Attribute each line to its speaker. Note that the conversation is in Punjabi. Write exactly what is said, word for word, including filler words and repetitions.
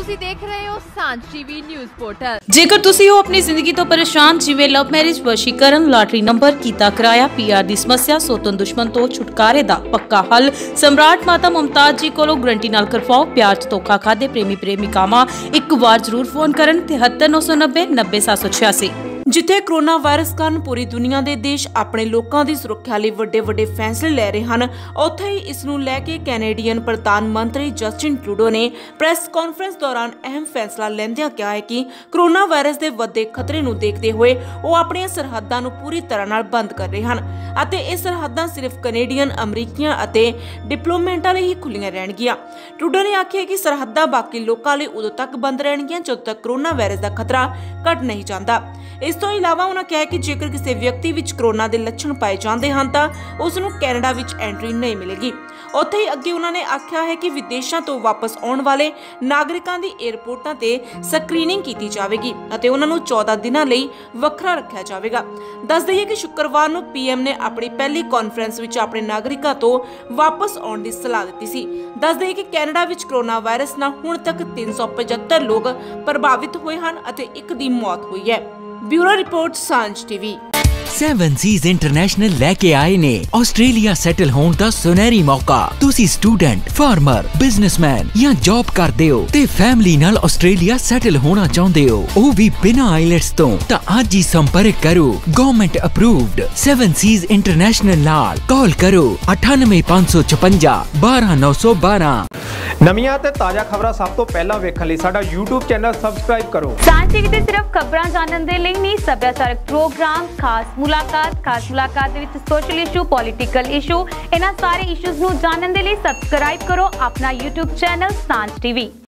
Speaker 1: ਤੁਸੀਂ ਦੇਖ ਰਹੇ ਹੋ ਸਾਂਝ ਟੀਵੀ ਨਿਊਜ਼ ਪੋਰਟਲ।
Speaker 2: ਜੇਕਰ ਤੁਸੀਂ ਹੋ ਆਪਣੀ ਜ਼ਿੰਦਗੀ ਤੋਂ ਪਰੇਸ਼ਾਨ, ਜਿਵੇਂ ਲਵ ਮੈਰਿਜ, ਵਸ਼ੀਕਰਨ, ਲਾਟਰੀ ਨੰਬਰ, ਕੀਤਾ ਕਿਰਾਇਆ, ਪੀਆਰ ਦੀ ਸਮੱਸਿਆ, ਸੋਤਨ ਦੁਸ਼ਮਣ ਤੋਂ ਛੁਟਕਾਰੇ ਦਾ ਪੱਕਾ ਹੱਲ ਸਮਰਾਟ ਮਾਤਾ ਮੁਮਤਾਜ਼ ਜੀ ਕੋਲੋਂ ਗਰੰਟੀ ਨਾਲ ਕਰਵਾਓ। ਪਿਆਰ ਚ ਧੋਖਾ ਖਾਦੇ ਪ੍ਰੇਮੀ ਪ੍ਰੇਮਿਕਾਵਾਂ ਇੱਕ ਵਾਰ ਜ਼ਰੂਰ ਫੋਨ ਕਰਨ तिहत्तर नौ सौ नब्बे नब्बे सात सौ छियासी। ਜਿੱਥੇ ਕਰੋਨਾ ਵਾਇਰਸ ਕਾਰਨ ਪੂਰੀ ਦੁਨੀਆ ਦੇ ਦੇਸ਼ ਆਪਣੇ ਲੋਕਾਂ ਦੀ ਸੁਰੱਖਿਆ ਲਈ ਵੱਡੇ ਵੱਡੇ ਫੈਸਲੇ ਲੈ ਰਹੇ ਹਨ, ਉੱਥੇ ਹੀ ਇਸ ਨੂੰ ਲੈ ਕੇ ਕੈਨੇਡੀਅਨ ਪ੍ਰਧਾਨ ਮੰਤਰੀ ਜਸਟਿਨ ਟਰੂਡੋ ਨੇ ਪ੍ਰੈਸ ਕਾਨਫਰੰਸ ਦੌਰਾਨ ਅਹਿਮ ਫੈਸਲਾ ਲੈਂਦਿਆਂ ਕਿਹਾ ਹੈ ਕਿ ਕਰੋਨਾ ਵਾਇਰਸ ਦੇ ਵੱਧਦੇ ਖਤਰੇ ਨੂੰ ਦੇਖਦੇ ਹੋਏ ਉਹ ਆਪਣੀਆਂ ਸਰਹੱਦਾਂ ਨੂੰ ਪੂਰੀ ਤਰ੍ਹਾਂ ਨਾਲ ਬੰਦ ਕਰ ਰਹੇ ਹਨ ਅਤੇ ਇਹ ਸਰਹੱਦਾਂ ਸਿਰਫ ਕੈਨੇਡੀਅਨ, ਅਮਰੀਕੀਆਂ ਅਤੇ ਡਿਪਲੋਮੈਟਾਂ ਲਈ ਹੀ ਖੁੱਲੀਆਂ ਰਹਿਣਗੀਆਂ। ਟਰੂਡੋ ਨੇ ਆਖਿਆ ਕਿ ਸਰਹੱਦਾਂ ਬਾਕੀ ਲੋਕਾਂ ਲਈ ਉਦੋਂ ਤੱਕ ਬੰਦ ਰਹਿਣਗੀਆਂ ਜਦੋਂ ਤੱਕ ਕਰੋਨਾ ਵਾਇਰਸ ਦਾ ਖਤਰਾ ਘਟ ਨਹੀਂ ਜਾਂਦਾ। ਇਸ ਤੋਂ ਇਲਾਵਾ ਉਹਨਾਂ ਕਿਹਾ ਕਿ ਜੇਕਰ ਕਿਸੇ ਵਿਅਕਤੀ ਵਿੱਚ ਕਰੋਨਾ ਦੇ ਲੱਛਣ ਪਾਏ ਜਾਂਦੇ ਹਨ ਤਾਂ ਉਸ ਨੂੰ ਕੈਨੇਡਾ ਵਿੱਚ ਐਂਟਰੀ ਨਹੀਂ ਮਿਲੇਗੀ। ਉੱਥੇ ਹੀ ਅੱਗੇ ਉਹਨਾਂ ਨੇ ਆਖਿਆ ਹੈ ਕਿ ਵਿਦੇਸ਼ਾਂ ਤੋਂ ਵਾਪਸ ਆਉਣ ਵਾਲੇ ਨਾਗਰਿਕਾਂ ਦੀ ਏਅਰਪੋਰਟਾਂ ਤੇ ਸਕਰੀਨਿੰਗ ਕੀਤੀ ਜਾਵੇਗੀ ਅਤੇ ਉਹਨਾਂ ਨੂੰ ਚੌਦਾਂ ਦਿਨਾਂ ਲਈ ਵੱਖਰਾ ਰੱਖਿਆ ਜਾਵੇਗਾ। ਦੱਸ ਦਈਏ ਕਿ ਸ਼ੁੱਕਰਵਾਰ ਨੂੰ ਪੀਐਮ ਨੇ ਆਪਣੀ ਪਹਿਲੀ ਕਾਨਫਰੰਸ ਵਿੱਚ ਆਪਣੇ ਨਾਗਰਿਕਾਂ ਤੋਂ ਵਾਪਸ ਆਉਣ ਦੀ ਸਲਾਹ ਦਿੱਤੀ ਸੀ। ਦੱਸ ਦਈਏ ਕਿ ਕੈਨੇਡਾ ਵਿੱਚ ਕਰੋਨਾ ਵਾਇਰਸ ਨਾਲ ਹੁਣ ਤੱਕ ਤਿੰਨ ਸੌ ਪਚੱਤਰ ਲੋਕ ਪ੍ਰਭਾਵਿਤ ਹੋਏ ਹਨ ਅਤੇ ਇੱਕ ਦੀ ਮੌਤ ਹੋਈ ਹੈ। Bureau report Sanjh TV.
Speaker 3: Seven seas international ਲੈਕੇ ਆਏ ਨੇ ਆਸਟ੍ਰੇਲੀਆ ਸੈਟਲ ਹੋਣ ਦਾ ਸੁਨਹਿਰੀ ਮੌਕਾ। ਤੁਸੀਂ ਸਟੂਡੈਂਟ, ਫਾਰਮਰ, ਬਿਜ਼ਨਸਮੈਨ ਜਾਂ ਜੌਬ ਕਰਦੇ ਹੋ ਤੇ ਫੈਮਿਲੀ ਨਾਲ ਆਸਟ੍ਰੇਲੀਆ ਸੈਟਲ ਹੋਣਾ ਚਾਹੁੰਦੇ ਹੋ, ਉਹ ਵੀ ਬਿਨਾਂ ਆਈਲੈਟਸ ਤੋਂ, ਤਾਂ ਅੱਜ ਹੀ ਸੰਪਰਕ ਕਰੋ government approved seven seas international ਨਾਲ। ਕਾਲ ਕਰੋ ਅਠਾਨਵੇਂ ਪੰਜ ਸੌ ਛਪੰਜਾ ਬਾਰਾਂ ਨੌ ਸੌ ਬਾਰਾਂ।
Speaker 4: ਨਵੀਆਂ ਤੇ ਤਾਜ਼ਾ ਖਬਰਾਂ ਸਭ ਤੋਂ ਪਹਿਲਾਂ ਵੇਖਣ ਲਈ ਸਾਡਾ YouTube ਚੈਨਲ ਸਬਸਕ੍ਰਾਈਬ ਕਰੋ।
Speaker 5: ਸਾਂਝ ਟੀਵੀ ਤੇ ਸਿਰਫ ਖਬਰਾਂ ਜਾਣਨ ਦੇ ਲਈ ਨਹੀਂ, ਸੱਭਿਆਚਾਰਕ ਪ੍ਰੋਗਰਾਮ, ਖਾਸ ਮੁਲਾਕਾਤ ਖਾਸ ਮੁਲਾਕਾਤ ਦੇ ਵਿੱਚ ਸੋਸ਼ਲ ਇਸ਼ੂ, ਪੋਲੀਟੀਕਲ ਇਸ਼ੂ, ਇਹਨਾਂ ਸਾਰੇ ਇਸ਼ੂਜ਼ ਨੂੰ ਜਾਣਨ ਦੇ ਲਈ ਸਬਸਕ੍ਰਾਈਬ ਕਰੋ ਆਪਣਾ YouTube ਚੈਨਲ ਸਾਂਝ ਟੀਵੀ।